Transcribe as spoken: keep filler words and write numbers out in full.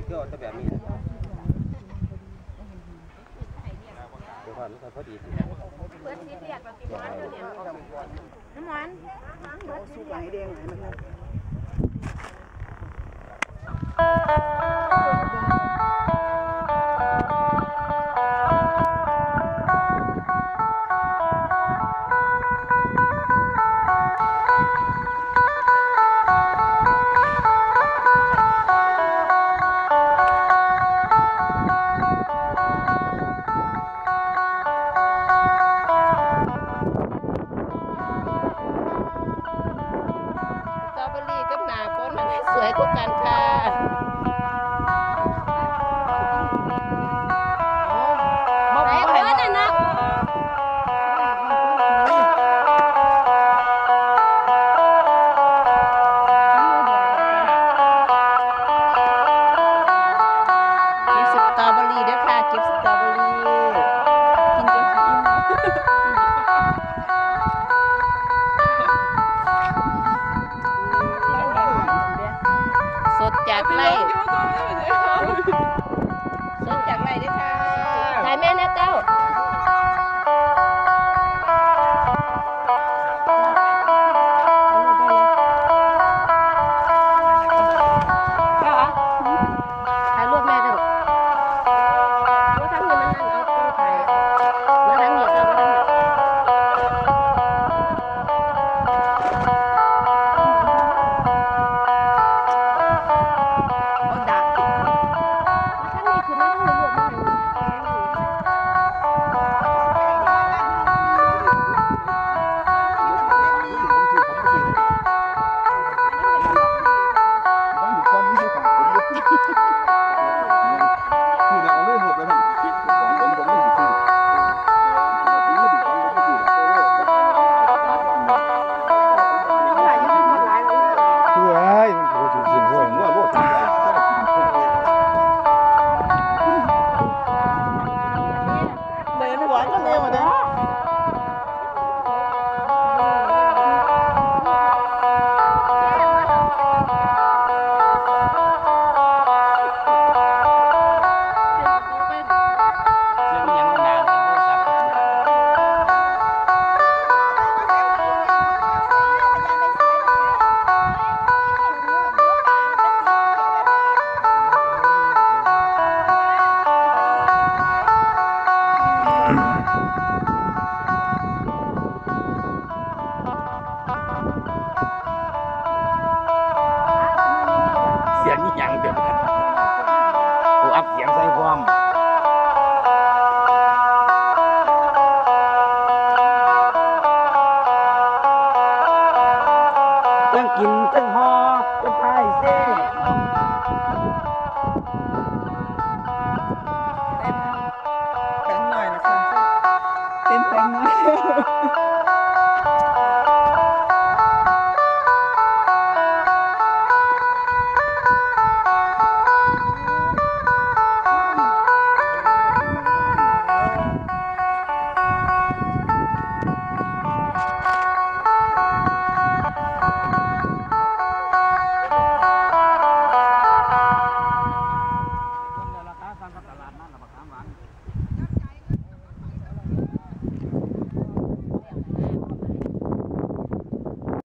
ก็จะแบบนี้เดี๋ยวก่อนมันก็พอดีเพื่อนที่เรียกเราตีมันเดี๋ยวน้ำมันสุกไหลแดงไหลมันนะสวยทุกกันค่ะบอกเลยว่าน่ะนะกิฟสตรอเบอรี่ด้วยค่ะกิฟสตรอเบอรี่กินจนอิ่มสดจากไร่สดจากไร่ด้วยค่ะถ่ายแม่นะเจ้าถ่ายรูปแม่ด้วยว่าทั้งนี้มันนั่นเอาตัวถ่ายว่าทั้งนี้เอาว่าทั้งนี้เสียงนี่ยังเดือดกูอัพเสียงใส่ความ